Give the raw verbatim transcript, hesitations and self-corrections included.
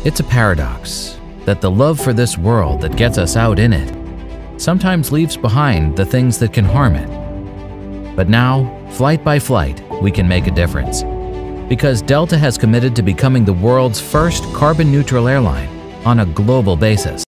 It's a paradox that the love for this world that gets us out in it sometimes leaves behind the things that can harm it. But now, flight by flight, we can make a difference. Because Delta has committed to becoming the world's first carbon-neutral airline on a global basis.